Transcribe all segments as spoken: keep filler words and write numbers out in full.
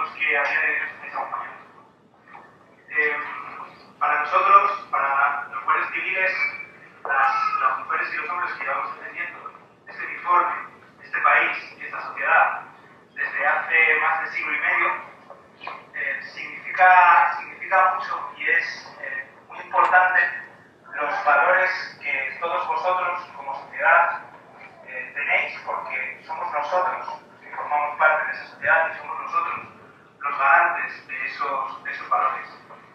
los que a día de hoy nos estáis acompañando. Eh, para nosotros, para los guardias civiles, las, las mujeres y los hombres que llevamos defendiendo este uniforme, este país y esta sociedad desde hace más de siglo y medio, eh, significa, significa mucho y es eh, muy importante los valores que todos vosotros como sociedad eh, tenéis, porque somos nosotros que formamos parte de esa sociedad y somos nosotros los garantes de esos, de esos valores.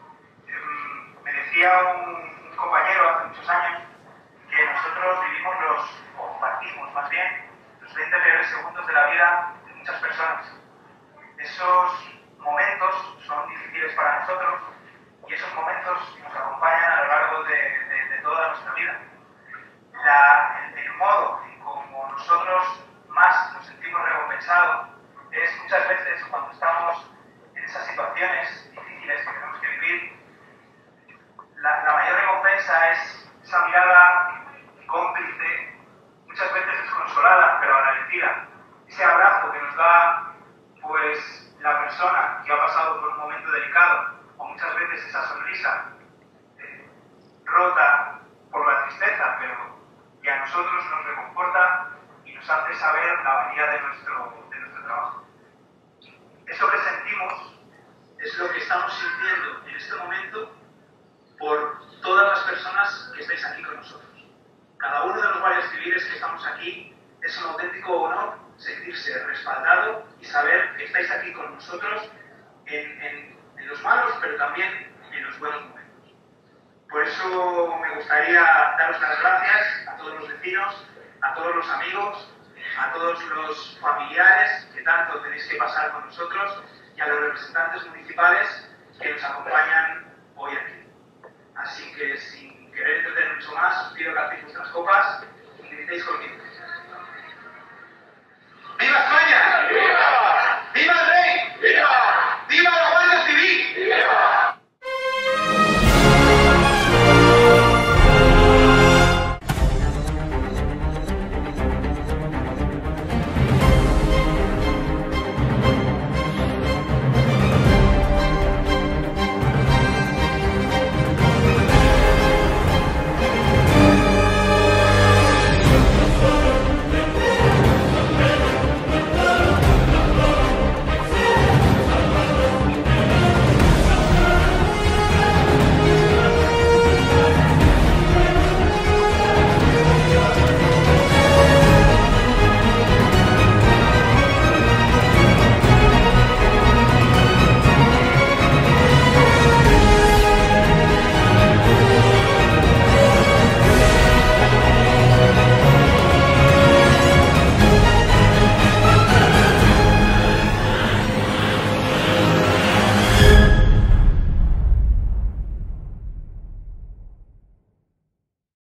Eh, me decía un, un compañero hace muchos años que nosotros vivimos los, o compartimos más bien, los veinte peores segundos de la vida de muchas personas. Esos momentos son difíciles para nosotros y esos momentos nos acompañan a lo largo de, de, de toda nuestra vida. La, el, el modo en como nosotros más nos sentimos recompensados es muchas veces cuando estamos en esas situaciones difíciles que tenemos que vivir. La, la mayor recompensa es esa mirada cómplice, muchas veces desconsolada, pero agradecida. Ese abrazo que nos da pues la persona que ha pasado por un momento delicado, o muchas veces esa sonrisa eh, rota por la tristeza, pero que a nosotros nos reconforta y nos hace saber la valía de nuestro, de nuestro trabajo. Eso que sentimos es lo que estamos sintiendo en este momento por todas las personas que estáis aquí con nosotros. Cada uno de los guardias civiles que estamos aquí es un auténtico honor sentirse respaldado y saber que estáis aquí con nosotros en, en, en los malos, pero también en los buenos momentos. Por eso me gustaría daros las gracias a todos los vecinos, a todos los amigos, a todos los familiares que tanto tenéis que pasar con nosotros y a los representantes municipales que nos acompañan